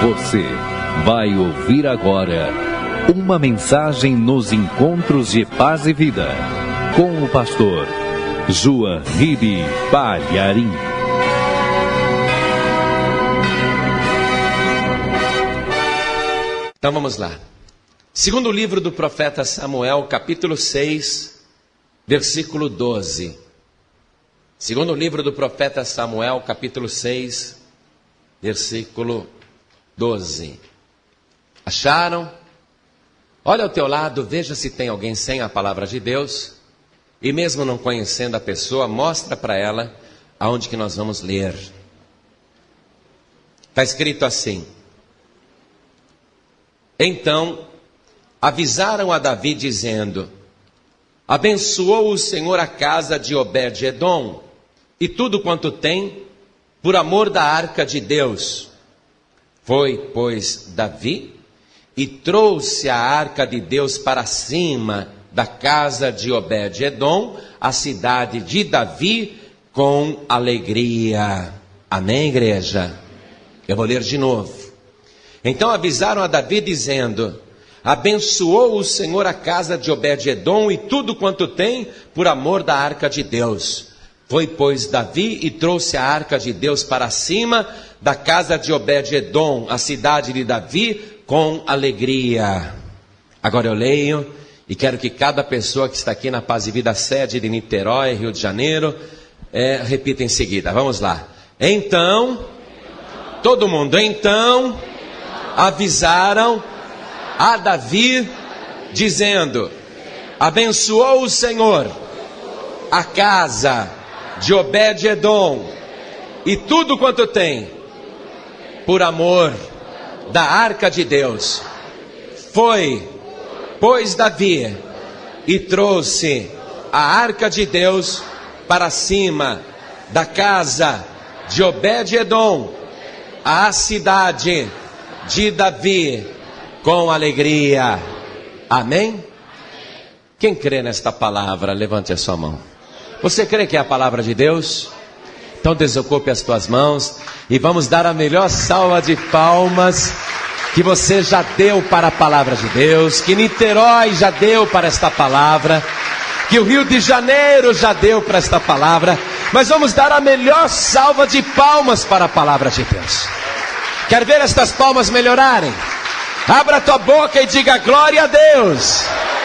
Você vai ouvir agora uma mensagem nos encontros de paz e vida com o pastor João Ribe Palharim. Então vamos lá. Segundo livro do profeta Samuel, capítulo 6, versículo 12. Segundo livro do profeta Samuel, capítulo 6, versículo 12. Acharam? Olha ao teu lado, veja se tem alguém sem a palavra de Deus. E mesmo não conhecendo a pessoa, mostra para ela aonde que nós vamos ler. Está escrito assim: então avisaram a Davi dizendo: abençoou o Senhor a casa de Obed-edom e tudo quanto tem, por amor da arca de Deus. Foi, pois, Davi e trouxe a arca de Deus para cima da casa de Obed-edom, a cidade de Davi, com alegria. Amém, igreja? Eu vou ler de novo. Então avisaram a Davi dizendo: abençoou o Senhor a casa de Obed-edom e tudo quanto tem, por amor da arca de Deus. Foi, pois, Davi e trouxe a arca de Deus para cima da casa de Obed-edom, a cidade de Davi, com alegria. Agora eu leio e quero que cada pessoa que está aqui na Paz e Vida sede de Niterói, Rio de Janeiro, repita em seguida. Vamos lá. Então, todo mundo, então, avisaram a Davi, dizendo: abençoou o Senhor a casa de Obed-edom e tudo quanto tem, por amor da arca de Deus. Foi, pois, Davi e trouxe a arca de Deus para cima da casa de Obed-edom, a cidade de Davi, com alegria. Amém? Quem crê nesta palavra, levante a sua mão. Você crê que é a palavra de Deus? Então desocupe as tuas mãos e vamos dar a melhor salva de palmas que você já deu para a palavra de Deus, que Niterói já deu para esta palavra, que o Rio de Janeiro já deu para esta palavra, mas vamos dar a melhor salva de palmas para a palavra de Deus. Quer ver estas palmas melhorarem? Abra a tua boca e diga glória a Deus.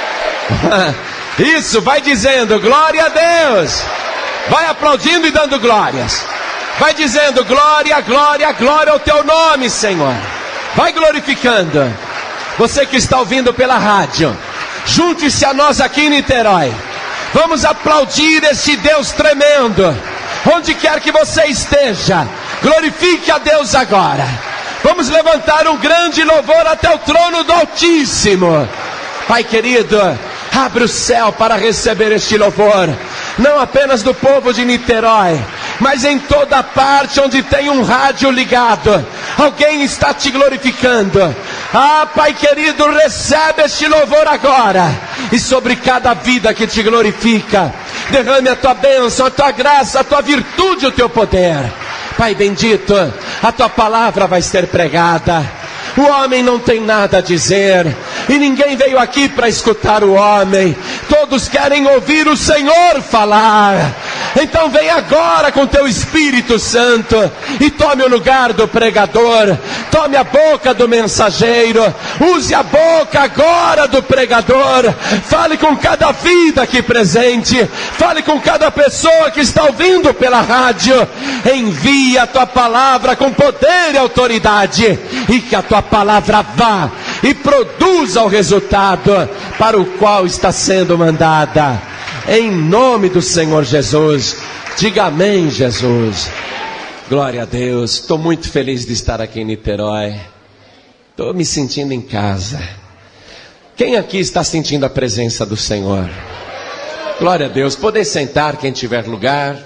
Isso, vai dizendo glória a Deus. Vai aplaudindo e dando glórias. Vai dizendo glória, glória, glória ao teu nome, Senhor. Vai glorificando. Você que está ouvindo pela rádio, junte-se a nós aqui em Niterói. Vamos aplaudir este Deus tremendo. Onde quer que você esteja, glorifique a Deus agora. Vamos levantar um grande louvor até o trono do Altíssimo. Pai querido, abre o céu para receber este louvor, não apenas do povo de Niterói, mas em toda parte onde tem um rádio ligado, alguém está te glorificando. Ah, Pai querido, recebe este louvor agora, e sobre cada vida que te glorifica, derrame a tua bênção, a tua graça, a tua virtude, o teu poder. Pai bendito, a tua palavra vai ser pregada. O homem não tem nada a dizer, e ninguém veio aqui para escutar o homem. Todos querem ouvir o Senhor falar. Então vem agora com teu Espírito Santo e tome o lugar do pregador. Tome a boca do mensageiro. Use a boca agora do pregador. Fale com cada vida aqui presente. Fale com cada pessoa que está ouvindo pela rádio. Envia a tua palavra com poder e autoridade, e que a tua palavra vá e produza o resultado para o qual está sendo mandada. Em nome do Senhor Jesus. Diga amém, Jesus. Glória a Deus. Estou muito feliz de estar aqui em Niterói. Estou me sentindo em casa. Quem aqui está sentindo a presença do Senhor? Glória a Deus. Poder sentar, quem tiver lugar.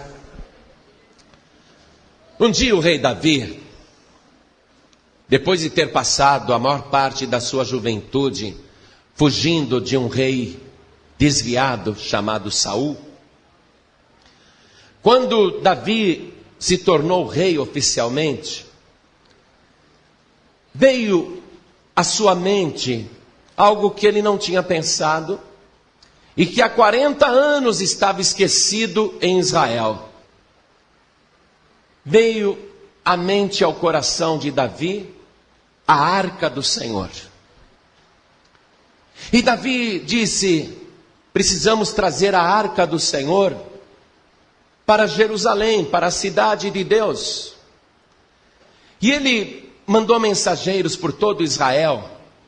Um dia o rei Davi, depois de ter passado a maior parte da sua juventude fugindo de um rei desviado chamado Saul, quando Davi se tornou rei oficialmente, veio à sua mente algo que ele não tinha pensado e que há 40 anos estava esquecido em Israel. Veio à mente e ao coração de Davi a arca do Senhor. E Davi disse: precisamos trazer a arca do Senhor para Jerusalém, para a cidade de Deus. E ele mandou mensageiros por todo Israel,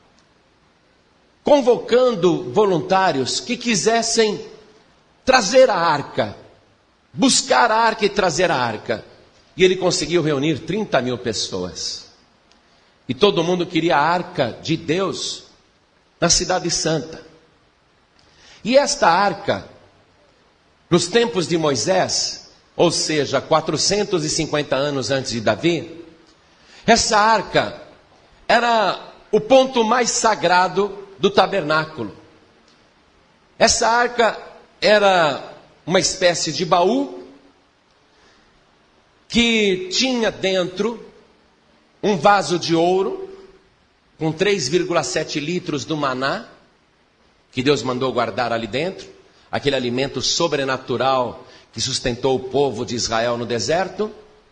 convocando voluntários que quisessem trazer a arca, buscar a arca e trazer a arca. E ele conseguiu reunir 30 mil pessoas. E todo mundo queria a arca de Deus na cidade santa. E esta arca, nos tempos de Moisés, ou seja, 450 anos antes de Davi, essa arca era o ponto mais sagrado do tabernáculo. Essa arca era uma espécie de baú que tinha dentro um vaso de ouro com 3,7 litros do maná, que Deus mandou guardar ali dentro, aquele alimento sobrenatural que sustentou o povo de Israel no deserto.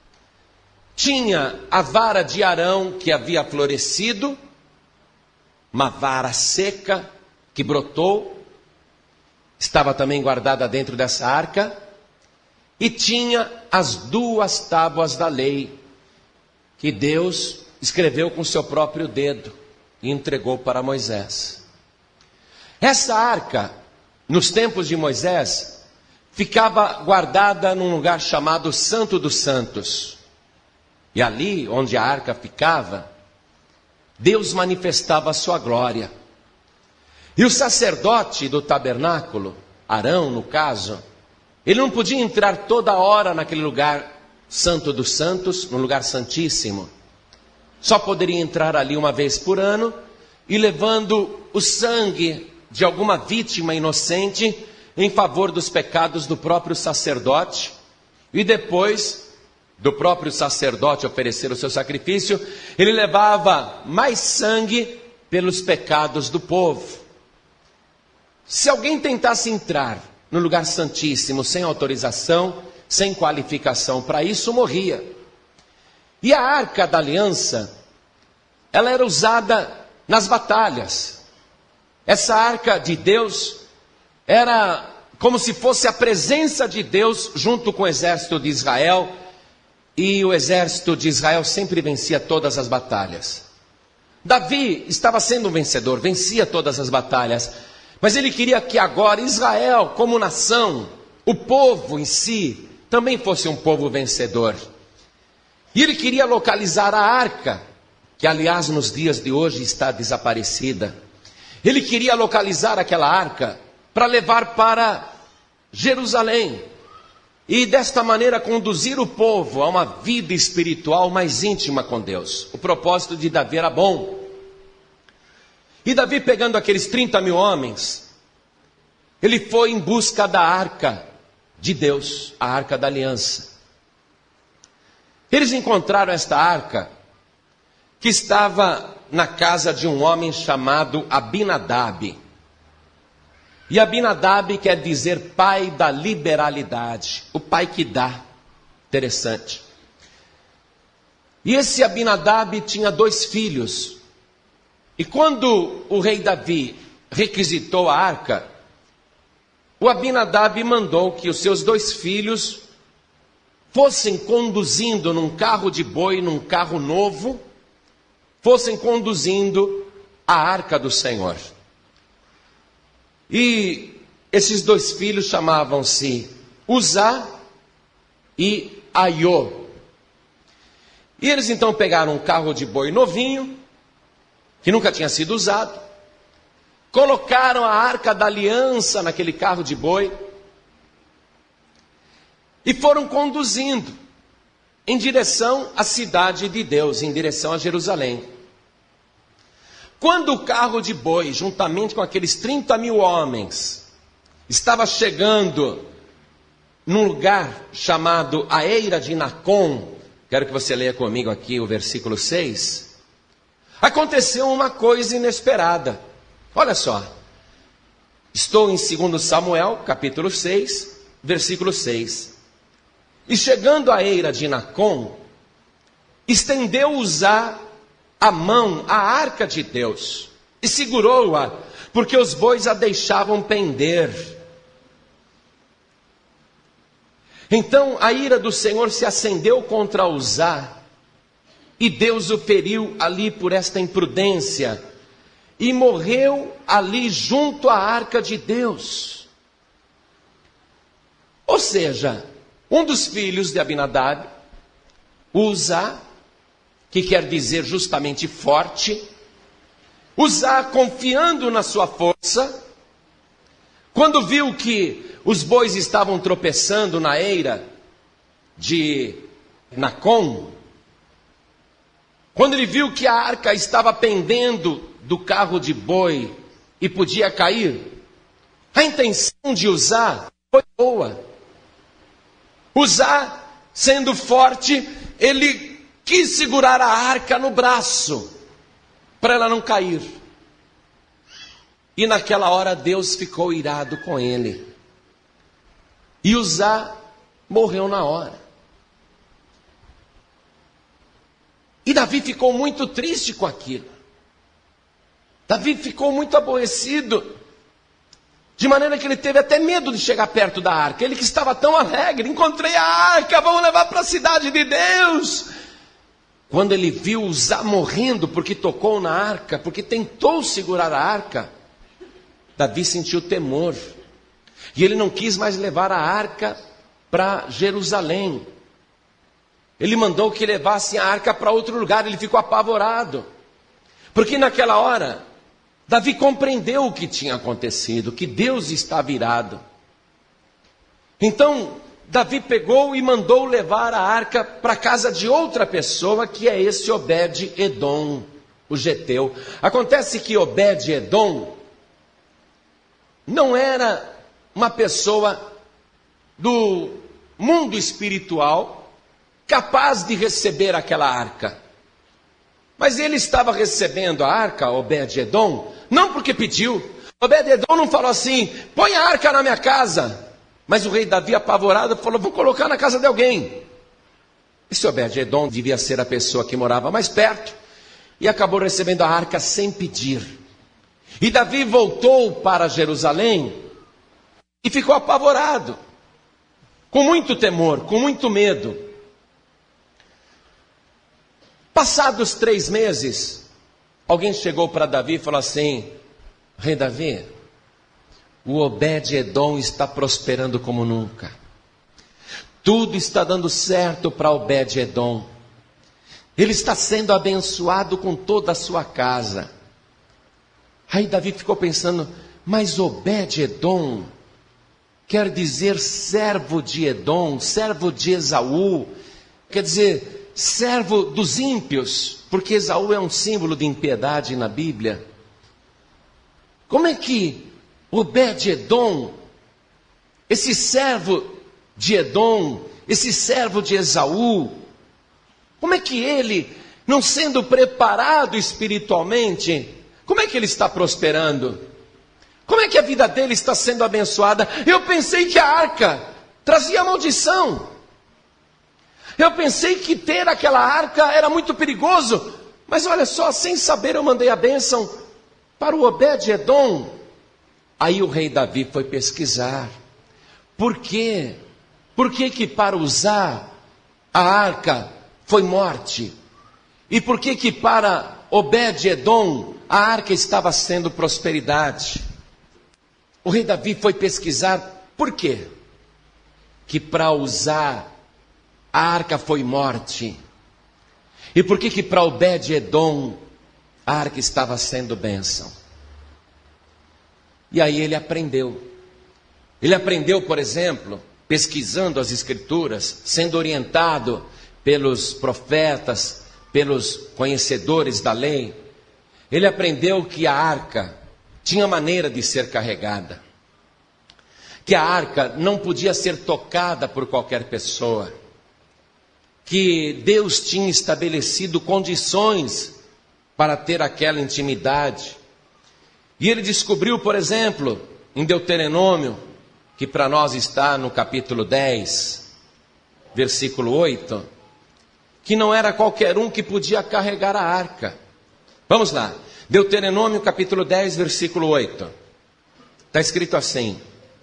Tinha a vara de Arão que havia florescido, uma vara seca que brotou, estava também guardada dentro dessa arca, e tinha as 2 tábuas da lei, que Deus escreveu com seu próprio dedo e entregou para Moisés. Essa arca, nos tempos de Moisés, ficava guardada num lugar chamado Santo dos Santos. E ali onde a arca ficava, Deus manifestava a sua glória. E o sacerdote do tabernáculo, Arão no caso, ele não podia entrar toda hora naquele lugar Santo dos Santos, no lugar santíssimo. Só poderia entrar ali uma vez por ano, e levando o sangue de alguma vítima inocente em favor dos pecados do próprio sacerdote, e depois do próprio sacerdote oferecer o seu sacrifício, ele levava mais sangue pelos pecados do povo. Se alguém tentasse entrar no lugar santíssimo sem autorização, sem qualificação para isso, morria. E a arca da aliança, ela era usada nas batalhas. Essa arca de Deus era como se fosse a presença de Deus junto com o exército de Israel, e o exército de Israel sempre vencia todas as batalhas. Davi estava sendo um vencedor, vencia todas as batalhas, mas ele queria que agora Israel, como nação, o povo em si, também fosse um povo vencedor. E ele queria localizar a arca, que aliás nos dias de hoje está desaparecida. Ele queria localizar aquela arca para levar para Jerusalém, e desta maneira conduzir o povo a uma vida espiritual mais íntima com Deus. O propósito de Davi era bom. E Davi, pegando aqueles 30 mil homens, ele foi em busca da arca de Deus, a arca da aliança. Eles encontraram esta arca, que estava na casa de um homem chamado Abinadab. E Abinadab quer dizer pai da liberalidade, o pai que dá. Interessante. E esse Abinadab tinha 2 filhos. E quando o rei Davi requisitou a arca, o Abinadab mandou que os seus 2 filhos fossem conduzindo num carro de boi, num carro novo, fossem conduzindo a arca do Senhor. E esses 2 filhos chamavam-se Uzá e Aiô. E eles então pegaram um carro de boi novinho, que nunca tinha sido usado, colocaram a arca da aliança naquele carro de boi, e foram conduzindo em direção à cidade de Deus, em direção a Jerusalém. Quando o carro de boi, juntamente com aqueles 30 mil homens, estava chegando num lugar chamado a Eira de Nacon, quero que você leia comigo aqui o versículo 6. aconteceu uma coisa inesperada. Olha só, estou em 2 Samuel, capítulo 6, versículo 6. E chegando à eira de Nacon, estendeu Uzá a mão à arca de Deus e segurou-a, porque os bois a deixavam pender. Então a ira do Senhor se acendeu contra Uzá, e Deus o feriu ali por esta imprudência, e morreu ali junto à arca de Deus. Ou seja, um dos filhos de Abinadab, Uzá, que quer dizer justamente forte, Uzá, confiando na sua força, quando viu que os bois estavam tropeçando na eira de Nacon, quando ele viu que a arca estava pendendo do carro de boi e podia cair, a intenção de Uzá foi boa. Uzá, sendo forte, ele quis segurar a arca no braço, para ela não cair. E naquela hora Deus ficou irado com ele. E Uzá morreu na hora. E Davi ficou muito triste com aquilo. Davi ficou muito aborrecido, de maneira que ele teve até medo de chegar perto da arca. Ele que estava tão alegre, encontrei a arca, vamos levar para a cidade de Deus. Quando ele viu Uzá morrendo porque tocou na arca, porque tentou segurar a arca, Davi sentiu temor. E ele não quis mais levar a arca para Jerusalém. Ele mandou que levassem a arca para outro lugar, ele ficou apavorado. Porque naquela hora, Davi compreendeu o que tinha acontecido, que Deus estava irado. Então, Davi pegou e mandou levar a arca para a casa de outra pessoa, que é esse Obed-Edom, o geteu. Acontece que Obed-Edom não era uma pessoa do mundo espiritual capaz de receber aquela arca. Mas ele estava recebendo a arca, Obed-Edom, não porque pediu. Obed-Edom não falou assim, põe a arca na minha casa. Mas o rei Davi, apavorado, falou, vou colocar na casa de alguém. Esse Obed-Edom devia ser a pessoa que morava mais perto, e acabou recebendo a arca sem pedir. E Davi voltou para Jerusalém, e ficou apavorado, com muito temor, com muito medo. Passados 3 meses, alguém chegou para Davi e falou assim, rei Davi, o Obed-Edom está prosperando como nunca. Tudo está dando certo para Obed-Edom. Ele está sendo abençoado com toda a sua casa. Aí Davi ficou pensando, mas Obed-Edom quer dizer servo de Edom, servo de Esaú, quer dizer servo dos ímpios, porque Esaú é um símbolo de impiedade na Bíblia. Como é que Obed-Edom, esse servo de Edom, esse servo de Esaú, como é que ele, não sendo preparado espiritualmente, como é que ele está prosperando? Como é que a vida dele está sendo abençoada? Eu pensei que a arca trazia maldição. Eu pensei que ter aquela arca era muito perigoso. Mas olha só, sem saber eu mandei a bênção para o Obed-Edom. Aí o rei Davi foi pesquisar. Por quê? Por que que para Uzá a arca foi morte? E por que que para Obed-Edom a arca estava sendo prosperidade? O rei Davi foi pesquisar por quê? Que para Uzá a arca foi morte. E por que que para Obed-Edom a arca estava sendo bênção? E aí ele aprendeu. Ele aprendeu, por exemplo, pesquisando as escrituras, sendo orientado pelos profetas, pelos conhecedores da lei. Ele aprendeu que a arca tinha maneira de ser carregada, que a arca não podia ser tocada por qualquer pessoa, que Deus tinha estabelecido condições para ter aquela intimidade. E ele descobriu, por exemplo, em Deuteronômio, que para nós está no capítulo 10, versículo 8, que não era qualquer um que podia carregar a arca. Vamos lá, Deuteronômio capítulo 10, versículo 8. Está escrito assim: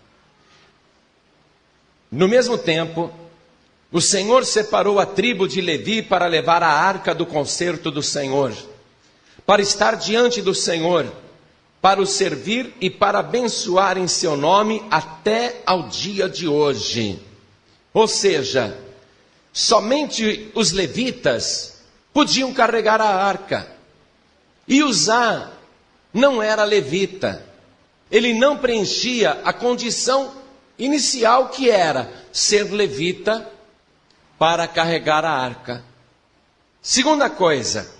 no mesmo tempo, o Senhor separou a tribo de Levi para levar a arca do concerto do Senhor, para estar diante do Senhor, para o servir e para abençoar em seu nome até ao dia de hoje. Ou seja, somente os levitas podiam carregar a arca. E Uzá não era levita. Ele não preenchia a condição inicial que era ser levita para carregar a arca. Segunda coisa,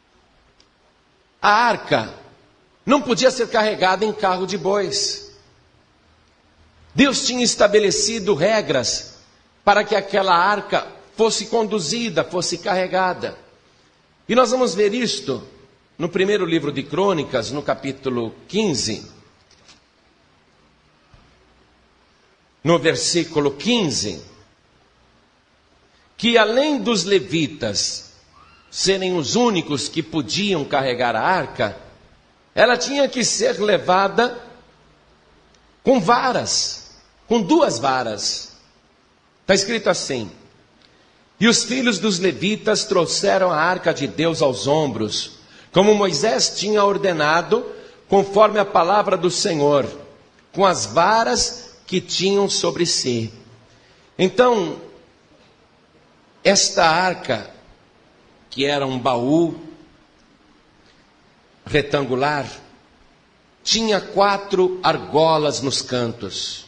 a arca não podia ser carregada em carro de bois. Deus tinha estabelecido regras para que aquela arca fosse conduzida, fosse carregada. E nós vamos ver isto no primeiro livro de Crônicas, no capítulo 15, no versículo 15, que além dos levitas serem os únicos que podiam carregar a arca, ela tinha que ser levada com varas, com 2 varas. Está escrito assim: e os filhos dos levitas trouxeram a arca de Deus aos ombros, como Moisés tinha ordenado, conforme a palavra do Senhor, com as varas que tinham sobre si. Então, esta arca, que era um baú retangular, tinha 4 argolas nos cantos.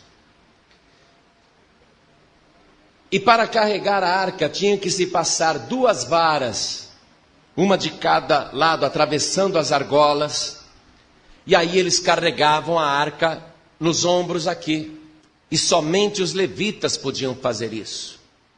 E para carregar a arca tinha que se passar 2 varas, uma de cada lado, atravessando as argolas. E aí eles carregavam a arca nos ombros aqui. E somente os levitas podiam fazer isso.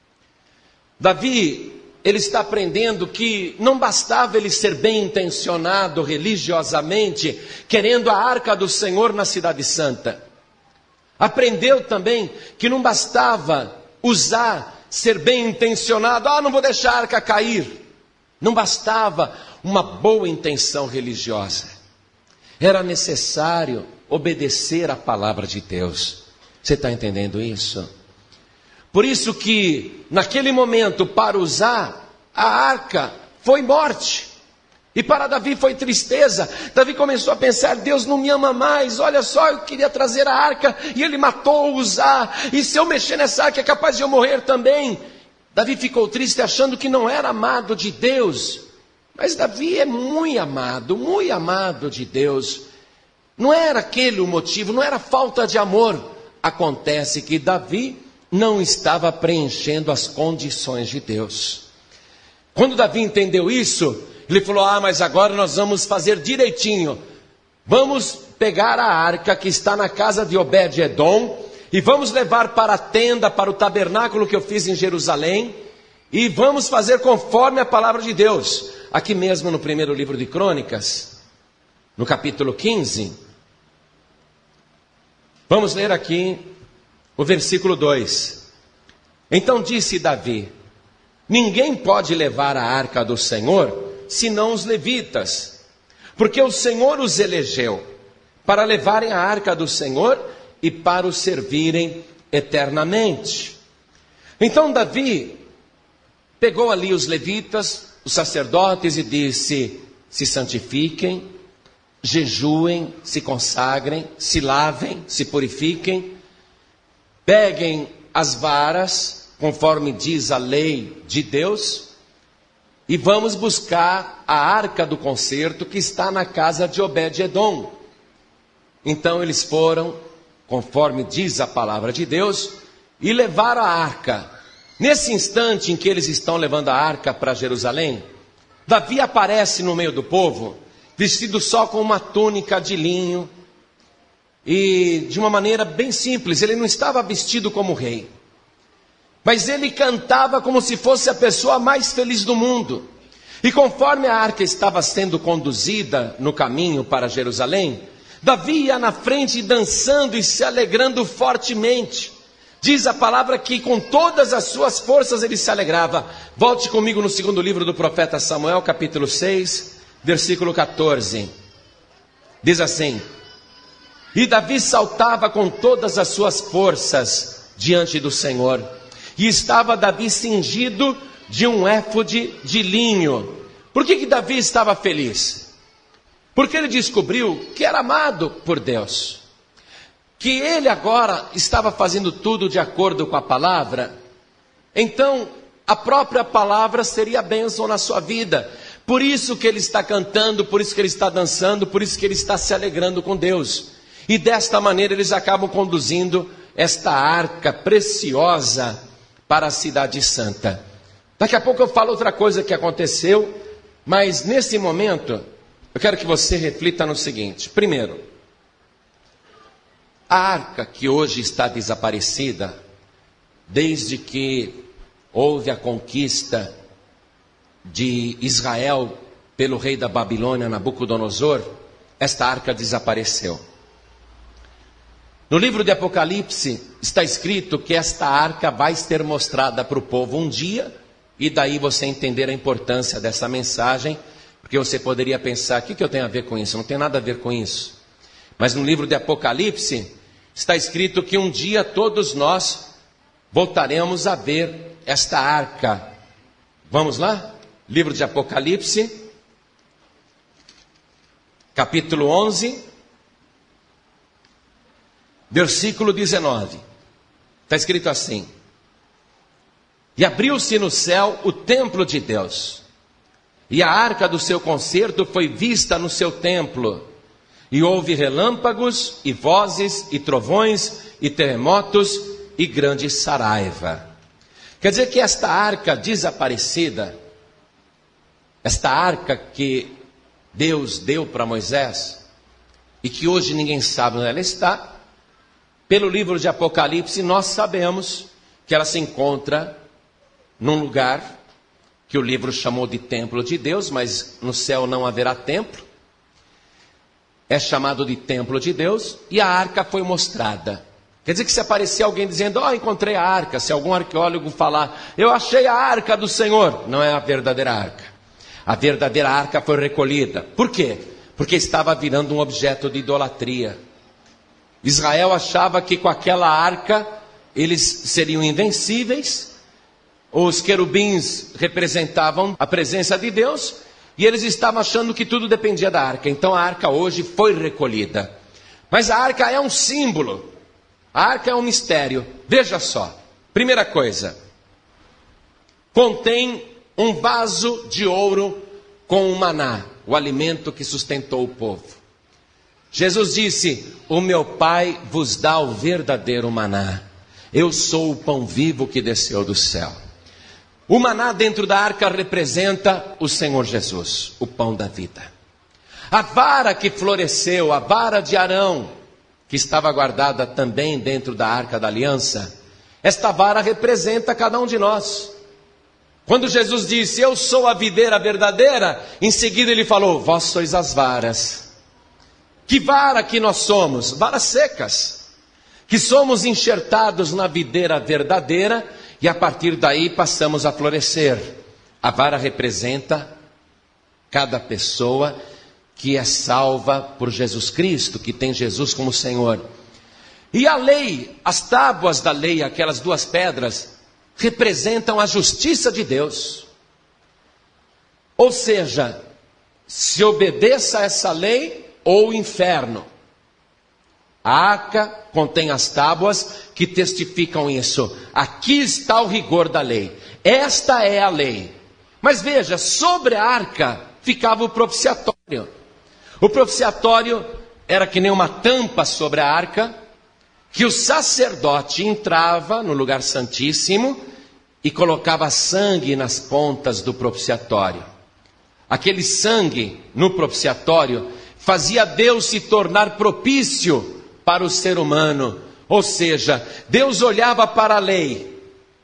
Davi, ele está aprendendo que não bastava ele ser bem intencionado religiosamente, querendo a arca do Senhor na cidade santa. Aprendeu também que não bastava usar, ser bem intencionado, não vou deixar a arca cair. Não bastava uma boa intenção religiosa. Era necessário obedecer à palavra de Deus. Você está entendendo isso? Por isso que, naquele momento, para usar, a arca foi morte. E para Davi foi tristeza. Davi começou a pensar: Deus não me ama mais. Olha só, eu queria trazer a arca e ele matou Uzá. E se eu mexer nessa arca é capaz de eu morrer também. Davi ficou triste achando que não era amado de Deus. Mas Davi é muito amado de Deus. Não era aquele o motivo, não era falta de amor. Acontece que Davi não estava preenchendo as condições de Deus. Quando Davi entendeu isso, ele falou: mas agora nós vamos fazer direitinho. Vamos pegar a arca que está na casa de Obed-edom e vamos levar para a tenda, para o tabernáculo que eu fiz em Jerusalém, e vamos fazer conforme a palavra de Deus. Aqui mesmo no primeiro livro de Crônicas, no capítulo 15, vamos ler aqui o versículo 2. Então disse Davi: ninguém pode levar a arca do Senhor, senão os levitas, porque o Senhor os elegeu para levarem a arca do Senhor e para o servirem eternamente. Então Davi pegou ali os levitas, os sacerdotes, e disse: se santifiquem, jejuem, se consagrem, se lavem, se purifiquem, peguem as varas, conforme diz a lei de Deus, e vamos buscar a arca do concerto que está na casa de Obed-edom. Então eles foram, conforme diz a palavra de Deus, e levaram a arca. Nesse instante em que eles estão levando a arca para Jerusalém, Davi aparece no meio do povo, vestido só com uma túnica de linho, e de uma maneira bem simples. Ele não estava vestido como rei, mas ele cantava como se fosse a pessoa mais feliz do mundo. E conforme a arca estava sendo conduzida no caminho para Jerusalém, Davi ia na frente dançando e se alegrando fortemente. Diz a palavra que com todas as suas forças ele se alegrava. Volte comigo no segundo livro do profeta Samuel, capítulo 6, versículo 14. Diz assim: e Davi saltava com todas as suas forças diante do Senhor. E estava Davi cingido de um éfode de linho. Por que Davi estava feliz? Porque ele descobriu que era amado por Deus. Que ele agora estava fazendo tudo de acordo com a palavra. Então, a própria palavra seria bênção na sua vida. Por isso que ele está cantando, por isso que ele está dançando, por isso que ele está se alegrando com Deus. E desta maneira eles acabam conduzindo esta arca preciosa para a cidade santa. Daqui a pouco eu falo outra coisa que aconteceu, mas nesse momento eu quero que você reflita no seguinte. Primeiro, a arca que hoje está desaparecida, desde que houve a conquista de Israel pelo rei da Babilônia, Nabucodonosor, esta arca desapareceu. No livro de Apocalipse está escrito que esta arca vai ser mostrada para o povo um dia, e daí você entender a importância dessa mensagem, porque você poderia pensar, o que eu tenho a ver com isso? Não tem nada a ver com isso. Mas no livro de Apocalipse está escrito que um dia todos nós voltaremos a ver esta arca. Vamos lá? Livro de Apocalipse, capítulo 11, versículo 19. Está escrito assim: e abriu-se no céu o templo de Deus, e a arca do seu concerto foi vista no seu templo, e houve relâmpagos, e vozes, e trovões, e terremotos, e grande saraiva. Quer dizer que esta arca desaparecida, esta arca que Deus deu para Moisés, e que hoje ninguém sabe onde ela está, pelo livro de Apocalipse nós sabemos que ela se encontra num lugar que o livro chamou de templo de Deus, mas no céu não haverá templo. É chamado de templo de Deus, e a arca foi mostrada. Quer dizer que se aparecer alguém dizendo, encontrei a arca, se algum arqueólogo falar, eu achei a arca do Senhor, não é a verdadeira arca. A verdadeira arca foi recolhida. Por quê? Porque estava virando um objeto de idolatria. Israel achava que com aquela arca eles seriam invencíveis. Os querubins representavam a presença de Deus, e eles estavam achando que tudo dependia da arca. Então a arca hoje foi recolhida. Mas a arca é um símbolo, a arca é um mistério. Veja só, primeira coisa, contém um vaso de ouro com o maná, o alimento que sustentou o povo. Jesus disse, o meu Pai vos dá o verdadeiro maná. Eu sou o pão vivo que desceu do céu. O maná dentro da arca representa o Senhor Jesus, o pão da vida. A vara que floresceu, a vara de Arão, que estava guardada também dentro da arca da aliança, esta vara representa cada um de nós. Quando Jesus disse, eu sou a videira verdadeira, em seguida ele falou, vós sois as varas. Que vara que nós somos? Varas secas, que somos enxertados na videira verdadeira, e a partir daí passamos a florescer. A vara representa cada pessoa que é salva por Jesus Cristo, que tem Jesus como Senhor. E a lei, as tábuas da lei, aquelas duas pedras, representam a justiça de Deus. Ou seja, se obedeça a essa lei ou o inferno. A arca contém as tábuas que testificam isso. Aqui está o rigor da lei. Esta é a lei. Mas veja, sobre a arca ficava o propiciatório. O propiciatório era que nem uma tampa sobre a arca, que o sacerdote entrava no lugar santíssimo e colocava sangue nas pontas do propiciatório. Aquele sangue no propiciatório fazia Deus se tornar propício para o ser humano. Ou seja, Deus olhava para a lei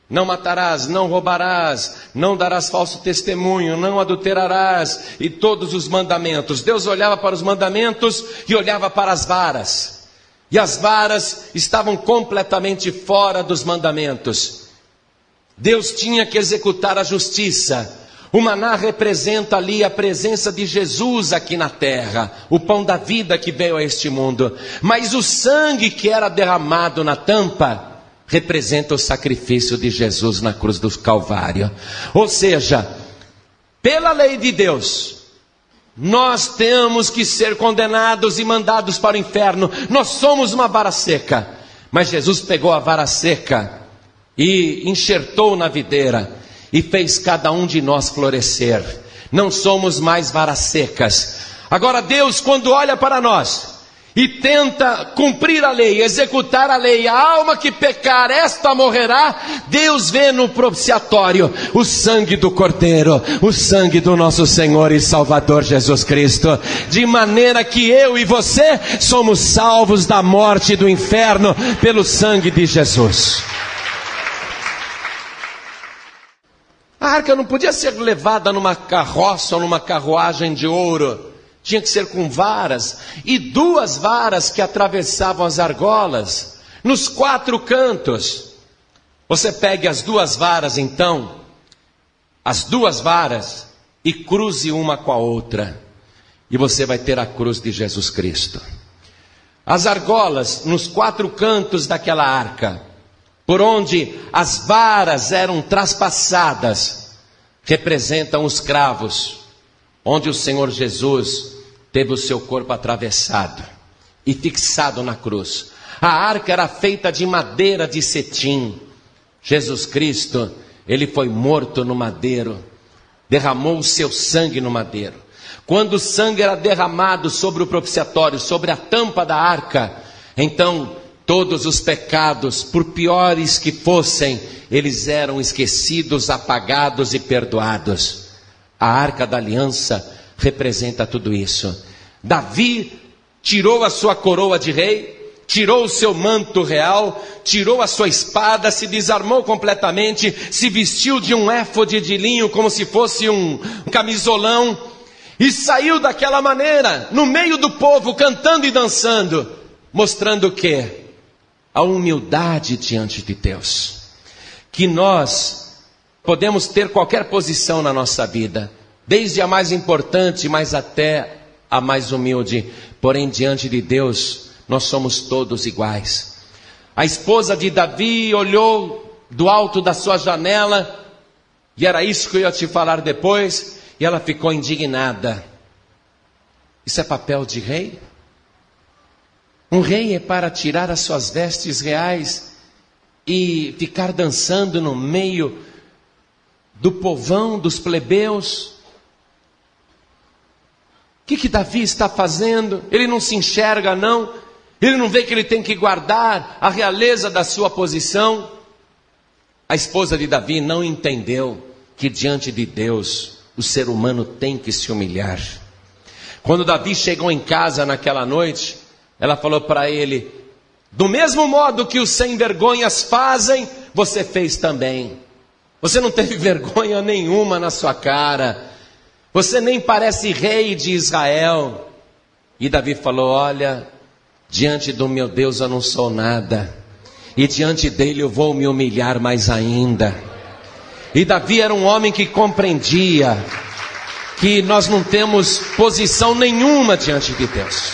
Não matarás, não roubarás, não darás falso testemunho, não adulterarás, e todos os mandamentos. Deus olhava para os mandamentos e olhava para as varas. E as varas estavam completamente fora dos mandamentos. Deus tinha que executar a justiça. O maná representa ali a presença de Jesus aqui na terra, o pão da vida que veio a este mundo. Mas o sangue que era derramado na tampa representa o sacrifício de Jesus na cruz do Calvário. Ou seja, pela lei de Deus, nós temos que ser condenados e mandados para o inferno. Nós somos uma vara seca, mas Jesus pegou a vara seca e enxertou na videira e fez cada um de nós florescer. Não somos mais varas secas. Agora Deus, quando olha para nós e tenta cumprir a lei, executar a lei, a alma que pecar, esta morrerá. Deus vê no propiciatório o sangue do Cordeiro, o sangue do nosso Senhor e Salvador Jesus Cristo, de maneira que eu e você somos salvos da morte e do inferno pelo sangue de Jesus. A arca não podia ser levada numa carroça ou numa carruagem de ouro. Tinha que ser com varas, e 2 varas que atravessavam as argolas, nos 4 cantos. Você pegue as 2 varas então, as 2 varas, e cruze uma com a outra, e você vai ter a cruz de Jesus Cristo. As argolas nos 4 cantos daquela arca, por onde as varas eram traspassadas, representam os cravos, onde o Senhor Jesus teve o seu corpo atravessado e fixado na cruz. A arca era feita de madeira de cetim. Jesus Cristo, ele foi morto no madeiro, derramou o seu sangue no madeiro. Quando o sangue era derramado sobre o propiciatório, sobre a tampa da arca, então todos os pecados, por piores que fossem, eles eram esquecidos, apagados e perdoados. A arca da aliança representa tudo isso. Davi tirou a sua coroa de rei, tirou o seu manto real, tirou a sua espada, se desarmou completamente, se vestiu de um éfode de linho como se fosse um camisolão, e saiu daquela maneira, no meio do povo, cantando e dançando, mostrando o quê? A humildade diante de Deus. Que nós podemos ter qualquer posição na nossa vida, desde a mais importante, mas até a mais humilde, porém diante de Deus, nós somos todos iguais. A esposa de Davi olhou do alto da sua janela, e era isso que eu ia te falar depois, e ela ficou indignada. Isso é papel de rei? Um rei é para tirar as suas vestes reais e ficar dançando no meio do povão, dos plebeus? O que Davi está fazendo? Ele não se enxerga, não? Ele não vê que ele tem que guardar a realeza da sua posição? A esposa de Davi não entendeu que diante de Deus o ser humano tem que se humilhar. Quando Davi chegou em casa naquela noite, ela falou para ele: do mesmo modo que os sem vergonhas fazem, você fez também. Você não teve vergonha nenhuma na sua cara. Você nem parece rei de Israel. E Davi falou: olha, diante do meu Deus eu não sou nada, e diante dele eu vou me humilhar mais ainda. E Davi era um homem que compreendia que nós não temos posição nenhuma diante de Deus.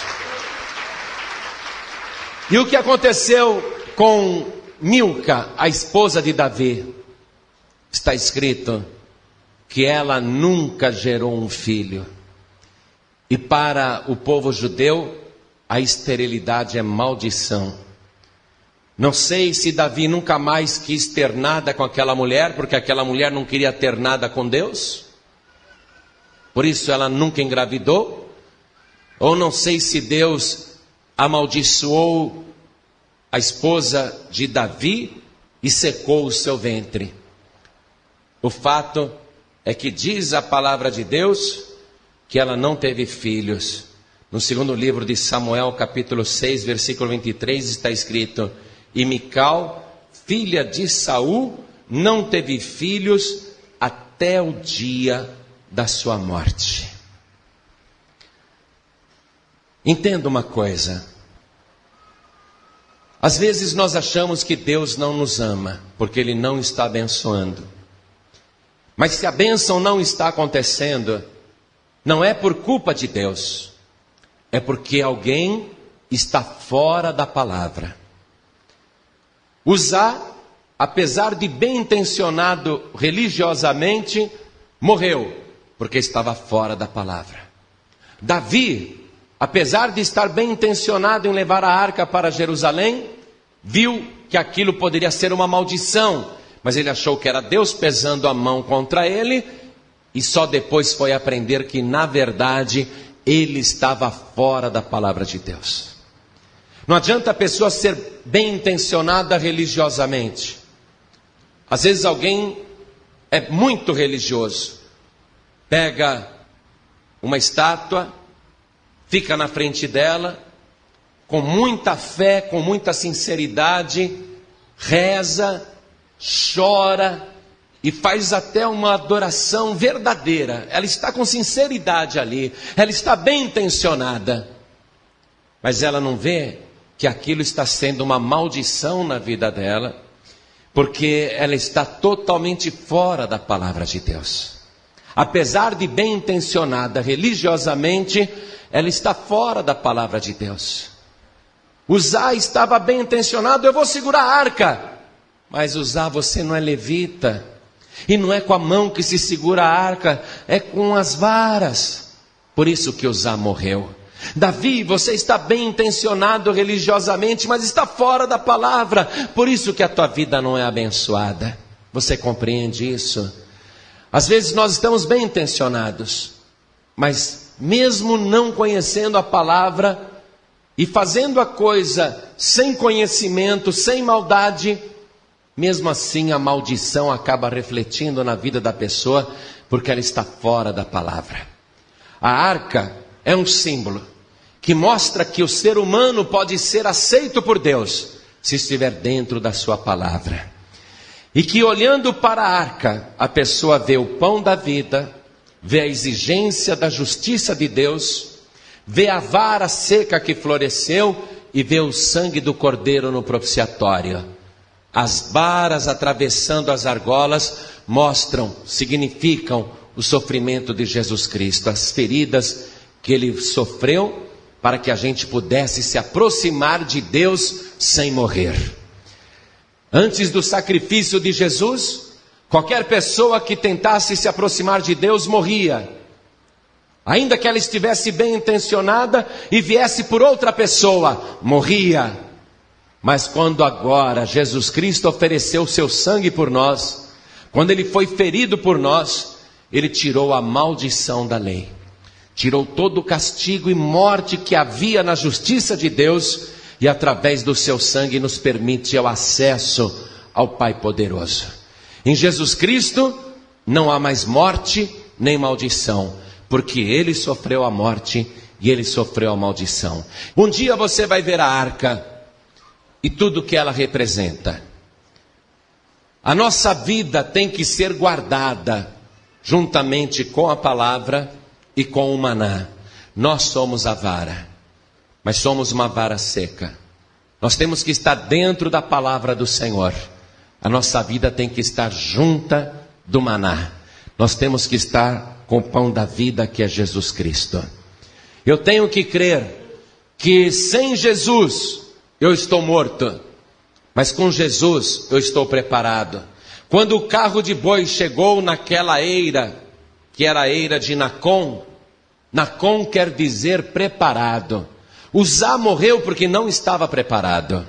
E o que aconteceu com Milca, a esposa de Davi? Está escrito que ela nunca gerou um filho. E para o povo judeu, a esterilidade é maldição. Não sei se Davi nunca mais quis ter nada com aquela mulher, porque aquela mulher não queria ter nada com Deus. Por isso ela nunca engravidou. Ou não sei se Deus amaldiçoou a esposa de Davi e secou o seu ventre. O fato é que diz a palavra de Deus que ela não teve filhos. No segundo livro de Samuel, capítulo 6, versículo 23, está escrito: e Mical, filha de Saul, não teve filhos até o dia da sua morte. Entenda uma coisa. Às vezes nós achamos que Deus não nos ama, porque Ele não está abençoando. Mas se a bênção não está acontecendo, não é por culpa de Deus, é porque alguém está fora da palavra. Uzá, apesar de bem intencionado religiosamente, morreu, porque estava fora da palavra. Davi, apesar de estar bem intencionado em levar a arca para Jerusalém, viu que aquilo poderia ser uma maldição, mas ele achou que era Deus pesando a mão contra ele, e só depois foi aprender que, na verdade, ele estava fora da palavra de Deus. Não adianta a pessoa ser bem intencionada religiosamente. Às vezes alguém é muito religioso, pega uma estátua, fica na frente dela, com muita fé, com muita sinceridade, reza, chora e faz até uma adoração verdadeira. Ela está com sinceridade ali, ela está bem intencionada, mas ela não vê que aquilo está sendo uma maldição na vida dela, porque ela está totalmente fora da palavra de Deus. Apesar de bem intencionada religiosamente, ela está fora da palavra de Deus. Uzá estava bem intencionado, eu vou segurar a arca. Mas Uzá, você não é levita, e não é com a mão que se segura a arca, é com as varas. Por isso que Uzá morreu. Davi, você está bem intencionado religiosamente, mas está fora da palavra, por isso que a tua vida não é abençoada. Você compreende isso? Às vezes nós estamos bem intencionados, mas mesmo não conhecendo a palavra e fazendo a coisa sem conhecimento, sem maldade, mesmo assim a maldição acaba refletindo na vida da pessoa, porque ela está fora da palavra. A arca é um símbolo que mostra que o ser humano pode ser aceito por Deus, se estiver dentro da sua palavra. E que olhando para a arca, a pessoa vê o pão da vida, vê a exigência da justiça de Deus, vê a vara seca que floresceu e vê o sangue do cordeiro no propiciatório. As varas atravessando as argolas mostram, significam o sofrimento de Jesus Cristo, as feridas que Ele sofreu para que a gente pudesse se aproximar de Deus sem morrer. Antes do sacrifício de Jesus, qualquer pessoa que tentasse se aproximar de Deus morria. Ainda que ela estivesse bem intencionada e viesse por outra pessoa, morria. Mas quando agora Jesus Cristo ofereceu o seu sangue por nós, quando Ele foi ferido por nós, Ele tirou a maldição da lei. Tirou todo o castigo e morte que havia na justiça de Deus, e através do seu sangue nos permite o acesso ao Pai poderoso. Em Jesus Cristo não há mais morte nem maldição, porque Ele sofreu a morte e Ele sofreu a maldição. Um dia você vai ver a arca e tudo que ela representa. A nossa vida tem que ser guardada juntamente com a palavra e com o maná. Nós somos a vara, mas somos uma vara seca. Nós temos que estar dentro da palavra do Senhor. A nossa vida tem que estar junta do maná. Nós temos que estar com o pão da vida, que é Jesus Cristo. Eu tenho que crer que sem Jesus eu estou morto, mas com Jesus eu estou preparado. Quando o carro de boi chegou naquela eira, que era a eira de Nacon, Nacon quer dizer preparado. Uzá morreu porque não estava preparado.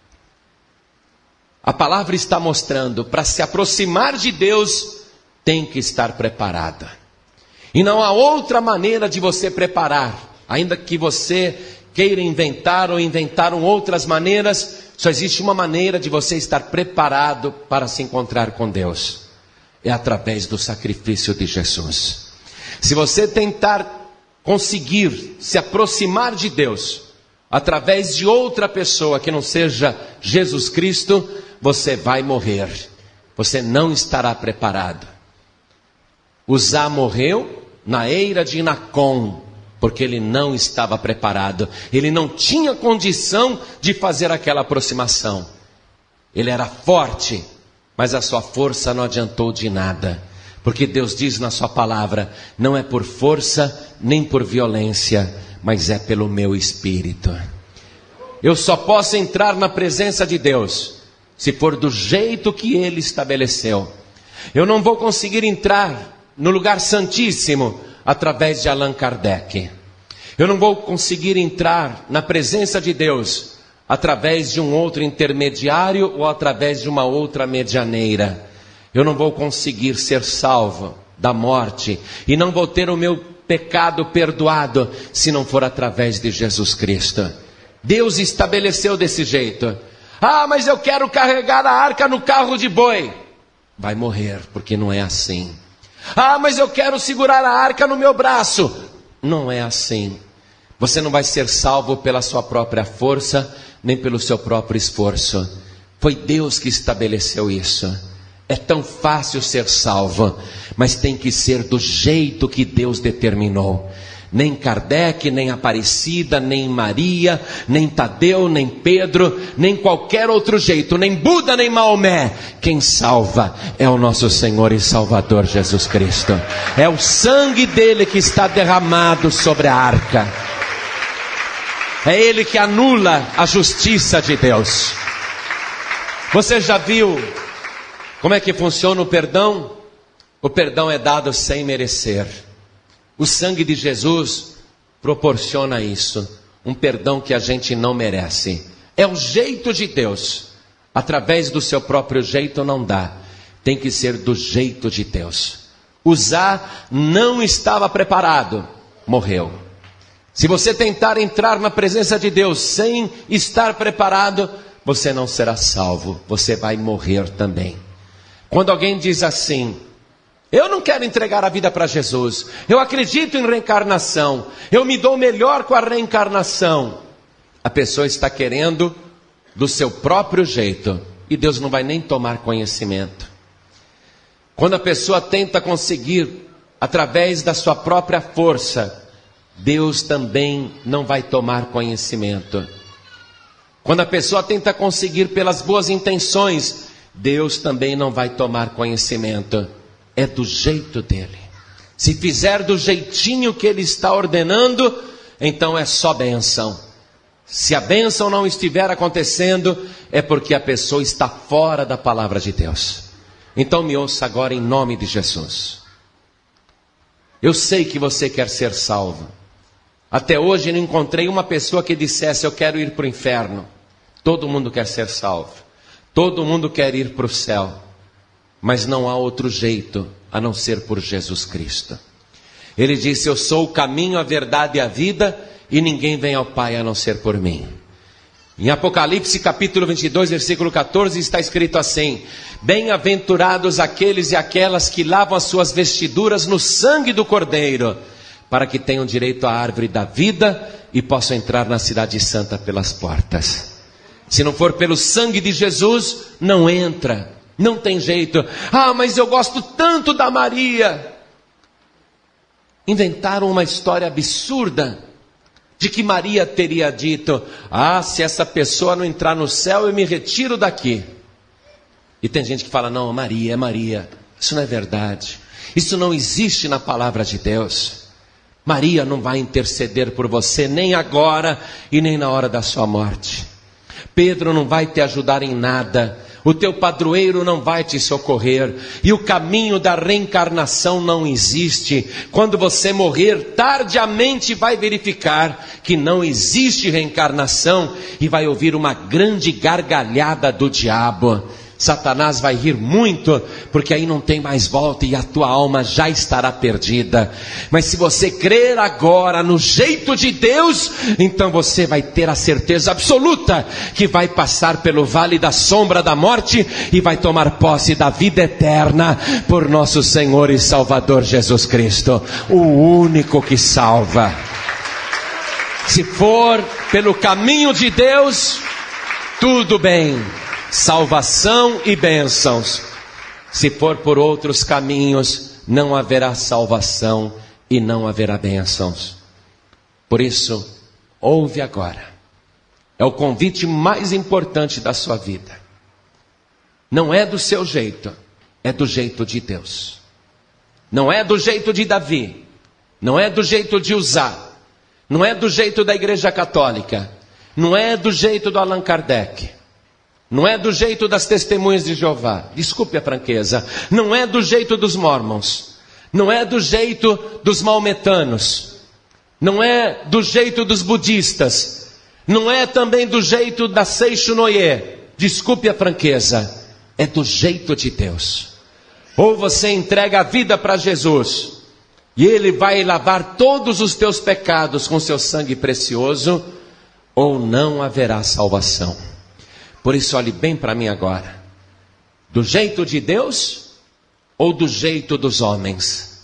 A palavra está mostrando, para se aproximar de Deus, tem que estar preparado. E não há outra maneira de você preparar, ainda que você queira inventar ou inventaram outras maneiras, só existe uma maneira de você estar preparado para se encontrar com Deus. É através do sacrifício de Jesus. Se você tentar conseguir se aproximar de Deus através de outra pessoa que não seja Jesus Cristo, você vai morrer. você não estará preparado. Uzá morreu na eira de Nacon, porque ele não estava preparado. Ele não tinha condição de fazer aquela aproximação. Ele era forte, mas a sua força não adiantou de nada. Porque Deus diz na sua palavra, não é por força nem por violência, mas é pelo meu Espírito. Eu só posso entrar na presença de Deus se for do jeito que Ele estabeleceu. Eu não vou conseguir entrar no lugar santíssimo através de Allan Kardec. Eu não vou conseguir entrar na presença de Deus através de um outro intermediário ou através de uma outra medianeira. Eu não vou conseguir ser salvo da morte e não vou ter o meu pecado perdoado se não for através de Jesus Cristo. Deus estabeleceu desse jeito. Ah, mas eu quero carregar a arca no carro de boi. Vai morrer, porque não é assim. Ah, mas eu quero segurar a arca no meu braço. Não é assim. Você não vai ser salvo pela sua própria força, nem pelo seu próprio esforço. Foi Deus que estabeleceu isso. É tão fácil ser salvo, mas tem que ser do jeito que Deus determinou. Nem Kardec, nem Aparecida, nem Maria, nem Tadeu, nem Pedro, nem qualquer outro jeito, nem Buda, nem Maomé. Quem salva é o nosso Senhor e Salvador Jesus Cristo. É o sangue dele que está derramado sobre a arca. É ele que anula a justiça de Deus. Você já viu como é que funciona o perdão? O perdão é dado sem merecer. O sangue de Jesus proporciona isso. Um perdão que a gente não merece. É o jeito de Deus. Através do seu próprio jeito não dá. Tem que ser do jeito de Deus. Uzá não estava preparado. Morreu. Se você tentar entrar na presença de Deus sem estar preparado, você não será salvo. Você vai morrer também. Quando alguém diz assim: eu não quero entregar a vida para Jesus, eu acredito em reencarnação, eu me dou melhor com a reencarnação, a pessoa está querendo do seu próprio jeito, e Deus não vai nem tomar conhecimento. Quando a pessoa tenta conseguir através da sua própria força, Deus também não vai tomar conhecimento. Quando a pessoa tenta conseguir pelas boas intenções, Deus também não vai tomar conhecimento. É do jeito dele. Se fizer do jeitinho que ele está ordenando, então é só bênção. Se a bênção não estiver acontecendo, é porque a pessoa está fora da palavra de Deus. Então me ouça agora em nome de Jesus. Eu sei que você quer ser salvo. Até hoje não encontrei uma pessoa que dissesse: eu quero ir para o inferno. Todo mundo quer ser salvo. Todo mundo quer ir para o céu. Mas não há outro jeito a não ser por Jesus Cristo. Ele disse: eu sou o caminho, a verdade e a vida, e ninguém vem ao Pai a não ser por mim. Em Apocalipse capítulo 22, versículo 14, está escrito assim: bem-aventurados aqueles e aquelas que lavam as suas vestiduras no sangue do Cordeiro, para que tenham direito à árvore da vida e possam entrar na cidade santa pelas portas. Se não for pelo sangue de Jesus, não entra. Não tem jeito. Ah, mas eu gosto tanto da Maria. Inventaram uma história absurda de que Maria teria dito: ah, se essa pessoa não entrar no céu, eu me retiro daqui. E tem gente que fala: não, Maria é Maria. Isso não é verdade. Isso não existe na palavra de Deus. Maria não vai interceder por você, nem agora e nem na hora da sua morte. Pedro não vai te ajudar em nada. O teu padroeiro não vai te socorrer. E o caminho da reencarnação não existe. Quando você morrer, tardiamente vai verificar que não existe reencarnação e vai ouvir uma grande gargalhada do diabo. Satanás vai rir muito, porque aí não tem mais volta e a tua alma já estará perdida. Mas se você crer agora no jeito de Deus, então você vai ter a certeza absoluta que vai passar pelo vale da sombra da morte e vai tomar posse da vida eterna por nosso Senhor e Salvador Jesus Cristo, o único que salva. Se for pelo caminho de Deus, tudo bem. Salvação e bênçãos. Se for por outros caminhos, não haverá salvação e não haverá bênçãos. Por isso, ouve agora. É o convite mais importante da sua vida. Não é do seu jeito, é do jeito de Deus. Não é do jeito de Davi, não é do jeito de Uzá, não é do jeito da Igreja Católica, não é do jeito do Allan Kardec, não é do jeito das Testemunhas de Jeová, desculpe a franqueza, não é do jeito dos Mormons, não é do jeito dos maometanos, não é do jeito dos budistas, não é também do jeito da Seixunoye, desculpe a franqueza, é do jeito de Deus. Ou você entrega a vida para Jesus, e Ele vai lavar todos os teus pecados com seu sangue precioso, ou não haverá salvação. Por isso olhe bem para mim agora. Do jeito de Deus, ou do jeito dos homens?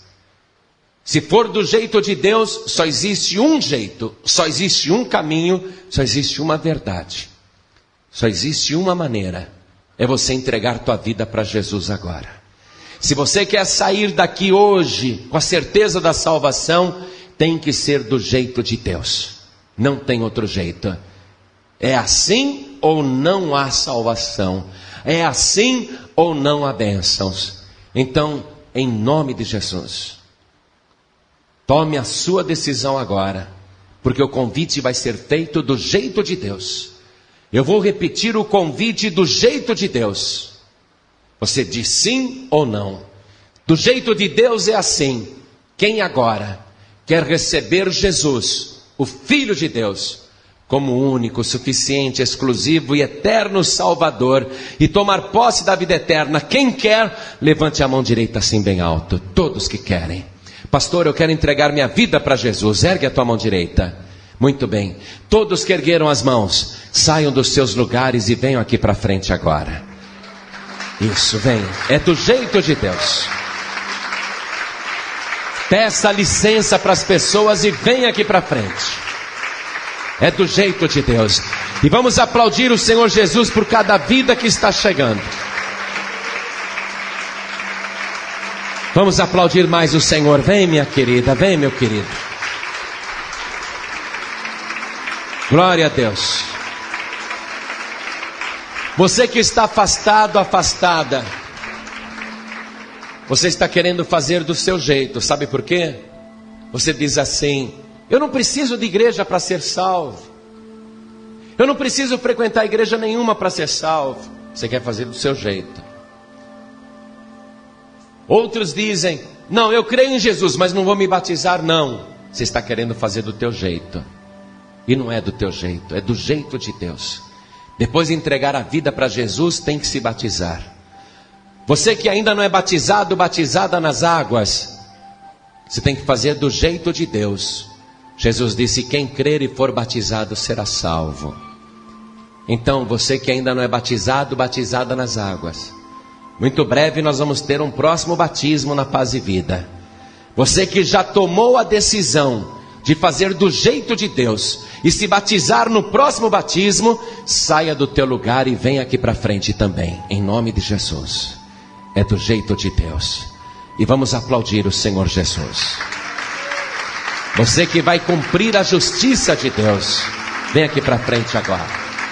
Se for do jeito de Deus, só existe um jeito, só existe um caminho, só existe uma verdade. Só existe uma maneira, é você entregar tua vida para Jesus agora. Se você quer sair daqui hoje com a certeza da salvação, tem que ser do jeito de Deus. Não tem outro jeito. É assim ou não há salvação. É assim ou não há bênçãos. Então, em nome de Jesus, tome a sua decisão agora, porque o convite vai ser feito do jeito de Deus. Eu vou repetir o convite do jeito de Deus. Você diz sim ou não. Do jeito de Deus é assim. Quem agora quer receber Jesus, o Filho de Deus, como único, suficiente, exclusivo e eterno Salvador, e tomar posse da vida eterna? Quem quer, levante a mão direita assim bem alto. Todos que querem. Pastor, eu quero entregar minha vida para Jesus. Ergue a tua mão direita. Muito bem. Todos que ergueram as mãos, saiam dos seus lugares e venham aqui para frente agora. Isso, venham. É do jeito de Deus. Peça licença para as pessoas e venha aqui para frente. É do jeito de Deus. E vamos aplaudir o Senhor Jesus por cada vida que está chegando. Vamos aplaudir mais o Senhor. Vem, minha querida, vem, meu querido. Glória a Deus. Você que está afastado, afastada, você está querendo fazer do seu jeito. Sabe por quê? Você diz assim: eu não preciso de igreja para ser salvo. Eu não preciso frequentar igreja nenhuma para ser salvo. Você quer fazer do seu jeito. Outros dizem: não, eu creio em Jesus, mas não vou me batizar. Não, você está querendo fazer do teu jeito. E não é do teu jeito, é do jeito de Deus. Depois de entregar a vida para Jesus, tem que se batizar. Você que ainda não é batizado, batizada nas águas, você tem que fazer do jeito de Deus. Jesus disse: quem crer e for batizado será salvo. Então, você que ainda não é batizado, batizada nas águas, muito breve nós vamos ter um próximo batismo na Paz e Vida. Você que já tomou a decisão de fazer do jeito de Deus e se batizar no próximo batismo, saia do teu lugar e venha aqui para frente também, em nome de Jesus. É do jeito de Deus. E vamos aplaudir o Senhor Jesus. Você que vai cumprir a justiça de Deus, vem aqui para frente agora.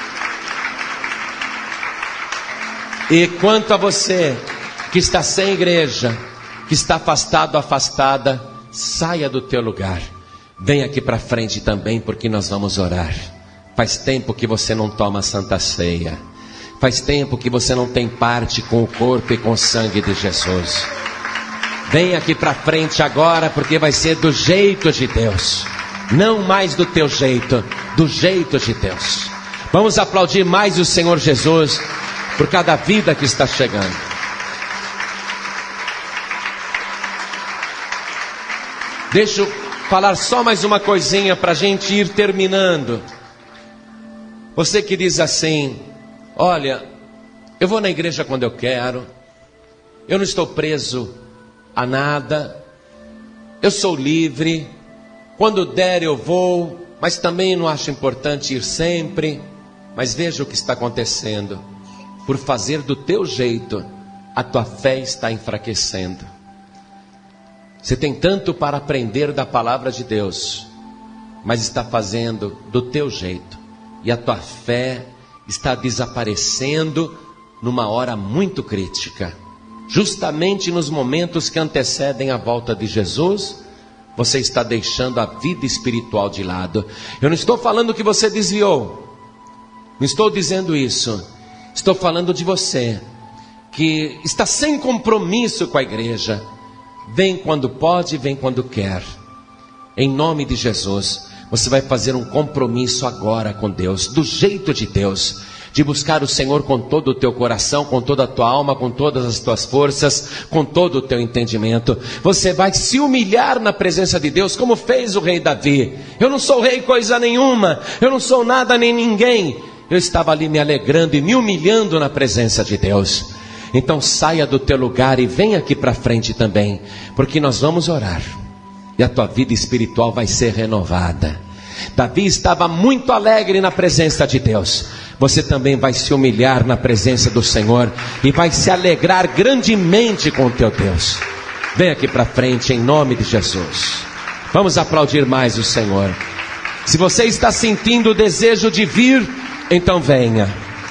E quanto a você que está sem igreja, que está afastado, afastada, saia do teu lugar. Vem aqui para frente também, porque nós vamos orar. Faz tempo que você não toma a Santa Ceia. Faz tempo que você não tem parte com o corpo e com o sangue de Jesus. Vem aqui para frente agora, porque vai ser do jeito de Deus. Não mais do teu jeito, do jeito de Deus. Vamos aplaudir mais o Senhor Jesus por cada vida que está chegando. Deixa eu falar só mais uma coisinha para a gente ir terminando. Você que diz assim: olha, eu vou na igreja quando eu quero, eu não estou preso a nada, eu sou livre, quando der eu vou, mas também não acho importante ir sempre. Mas veja o que está acontecendo. Por fazer do teu jeito, a tua fé está enfraquecendo. Você tem tanto para aprender da palavra de Deus, mas está fazendo do teu jeito. E a tua fé está desaparecendo numa hora muito crítica. Justamente nos momentos que antecedem a volta de Jesus, você está deixando a vida espiritual de lado. Eu não estou falando que você desviou. Não estou dizendo isso. Estou falando de você que está sem compromisso com a igreja. Vem quando pode, vem quando quer. Em nome de Jesus, você vai fazer um compromisso agora com Deus, do jeito de Deus, de buscar o Senhor com todo o teu coração, com toda a tua alma, com todas as tuas forças, com todo o teu entendimento. Você vai se humilhar na presença de Deus, como fez o rei Davi. Eu não sou rei coisa nenhuma, eu não sou nada nem ninguém. Eu estava ali me alegrando e me humilhando na presença de Deus. Então saia do teu lugar e venha aqui para frente também, porque nós vamos orar. E a tua vida espiritual vai ser renovada. Davi estava muito alegre na presença de Deus. Você também vai se humilhar na presença do Senhor e vai se alegrar grandemente com o teu Deus. Vem aqui para frente em nome de Jesus. Vamos aplaudir mais o Senhor. Se você está sentindo o desejo de vir, então venha.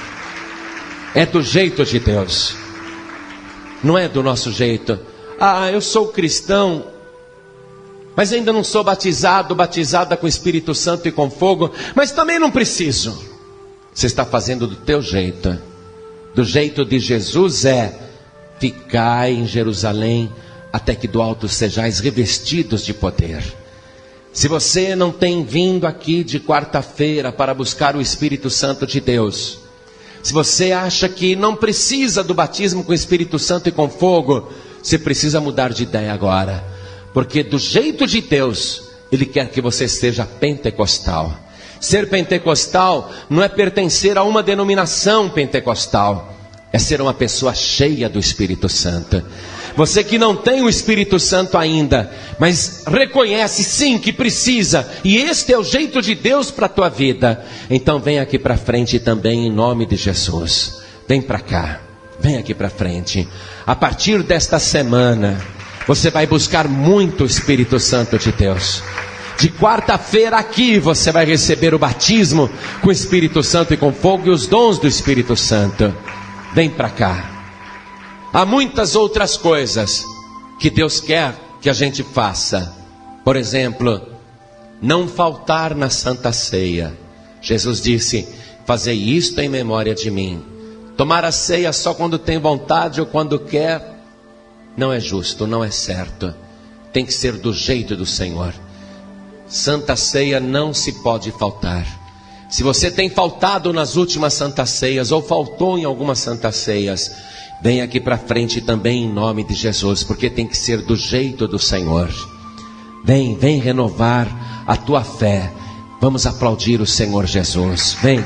É do jeito de Deus. Não é do nosso jeito. Eu sou cristão, mas ainda não sou batizada com o Espírito Santo e com fogo, mas também não preciso. Você está fazendo do teu jeito. Do jeito de Jesus é: ficai em Jerusalém até que do alto sejais revestidos de poder. Se você não tem vindo aqui de quarta-feira para buscar o Espírito Santo de Deus, se você acha que não precisa do batismo com o Espírito Santo e com fogo, você precisa mudar de ideia agora. Porque do jeito de Deus, Ele quer que você seja pentecostal. Ser pentecostal não é pertencer a uma denominação pentecostal. É ser uma pessoa cheia do Espírito Santo. Você que não tem o Espírito Santo ainda, mas reconhece sim que precisa, e este é o jeito de Deus para a tua vida, então vem aqui para frente também em nome de Jesus. Vem para cá, vem aqui para frente. A partir desta semana, você vai buscar muito o Espírito Santo de Deus. De quarta-feira aqui você vai receber o batismo com o Espírito Santo e com fogo e os dons do Espírito Santo. Vem para cá. Há muitas outras coisas que Deus quer que a gente faça. Por exemplo, não faltar na Santa Ceia. Jesus disse: fazei isto em memória de mim. Tomar a ceia só quando tem vontade ou quando quer não é justo, não é certo. Tem que ser do jeito do Senhor. Santa Ceia não se pode faltar. Se você tem faltado nas últimas Santas Ceias ou faltou em algumas Santas Ceias, vem aqui para frente também em nome de Jesus, porque tem que ser do jeito do Senhor. Vem renovar a tua fé. Vamos aplaudir o Senhor Jesus. Vem.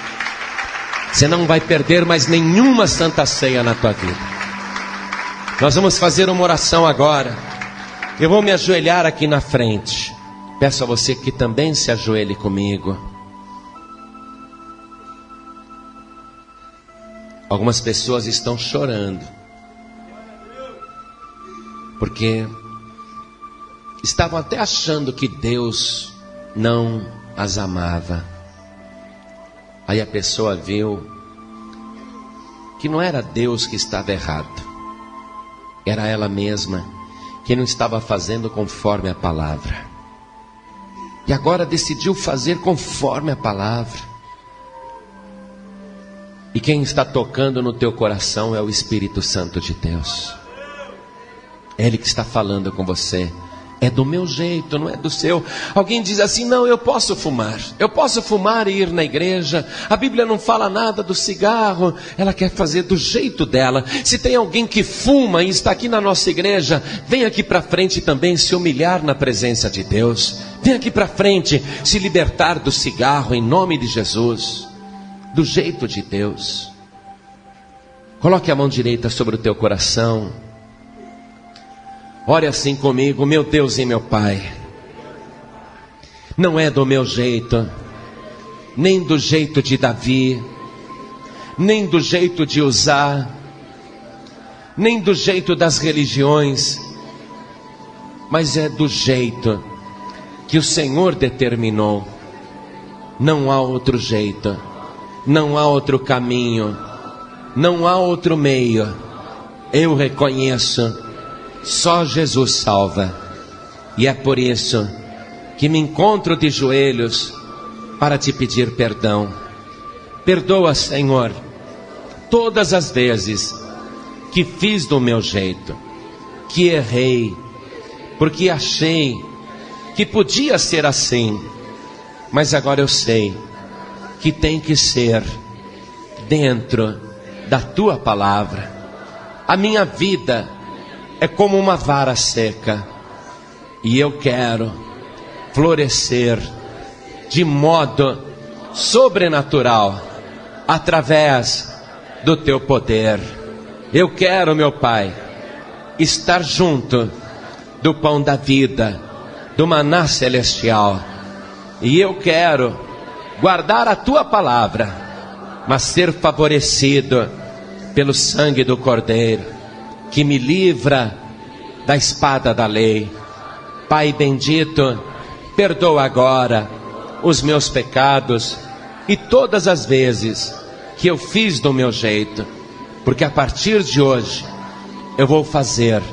Você não vai perder mais nenhuma Santa Ceia na tua vida. Nós vamos fazer uma oração agora. Eu vou me ajoelhar aqui na frente. Peço a você que também se ajoelhe comigo. Algumas pessoas estão chorando, porque estavam até achando que Deus não as amava. Aí a pessoa viu que não era Deus que estava errado, era ela mesma que não estava fazendo conforme a palavra. E agora decidiu fazer conforme a palavra. E quem está tocando no teu coração é o Espírito Santo de Deus. É Ele que está falando com você. É do meu jeito, não é do seu. Alguém diz assim: não, eu posso fumar. Eu posso fumar e ir na igreja. A Bíblia não fala nada do cigarro. Ela quer fazer do jeito dela. Se tem alguém que fuma e está aqui na nossa igreja, vem aqui para frente também se humilhar na presença de Deus. Vem aqui para frente se libertar do cigarro em nome de Jesus. Do jeito de Deus. Coloque a mão direita sobre o teu coração. Ore assim comigo: meu Deus e meu Pai, não é do meu jeito, nem do jeito de Davi, nem do jeito de Uzá, nem do jeito das religiões, mas é do jeito que o Senhor determinou. Não há outro jeito, não há outro caminho, não há outro meio. Eu reconheço, só Jesus salva. E é por isso que me encontro de joelhos para te pedir perdão. Perdoa, Senhor, todas as vezes que fiz do meu jeito, que errei, porque achei que podia ser assim, mas agora eu sei que tem que ser dentro da Tua palavra. A minha vida é como uma vara seca, e eu quero florescer de modo sobrenatural, através do Teu poder. Eu quero, meu Pai, estar junto do pão da vida, do maná celestial. E eu quero guardar a Tua palavra, mas ser favorecido pelo sangue do Cordeiro, que me livra da espada da lei. Pai bendito, perdoa agora os meus pecados e todas as vezes que eu fiz do meu jeito, porque a partir de hoje eu vou fazer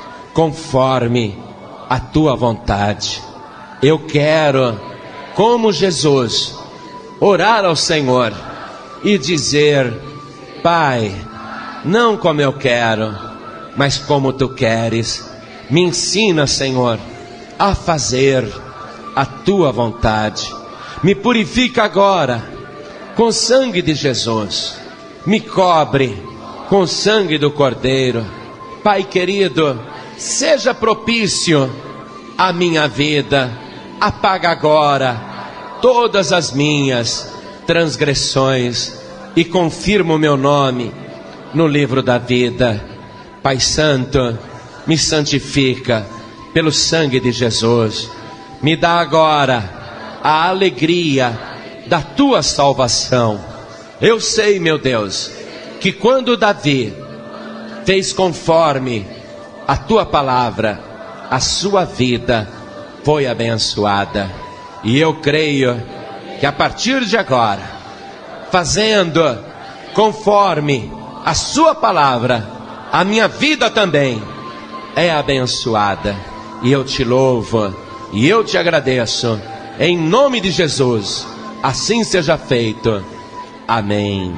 conforme a Tua vontade. Eu quero, como Jesus, orar ao Senhor e dizer: Pai, não como eu quero, mas como Tu queres. Me ensina, Senhor, a fazer a Tua vontade. Me purifica agora com o sangue de Jesus. Me cobre com o sangue do Cordeiro. Pai querido, seja propício à minha vida. Apaga agora todas as minhas transgressões e confirma o meu nome no livro da vida. Pai Santo, me santifica pelo sangue de Jesus. Me dá agora a alegria da Tua salvação. Eu sei, meu Deus, que quando Davi fez conforme a Tua palavra, a sua vida foi abençoada. E eu creio que a partir de agora, fazendo conforme a Sua palavra, a minha vida também é abençoada. E eu Te louvo e eu Te agradeço, em nome de Jesus. Assim seja feito. Amém.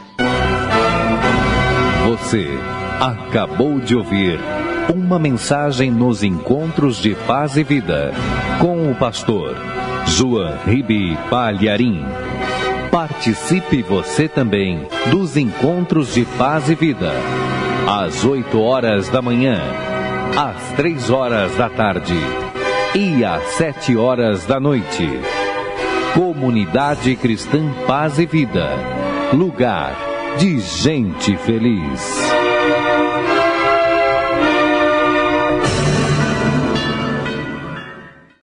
Você acabou de ouvir uma mensagem nos Encontros de Paz e Vida, com o pastor João Ribe Palharim. Participe você também dos Encontros de Paz e Vida, às 8 horas da manhã, às 3 horas da tarde e às 7 horas da noite. Comunidade Cristã Paz e Vida, lugar de gente feliz.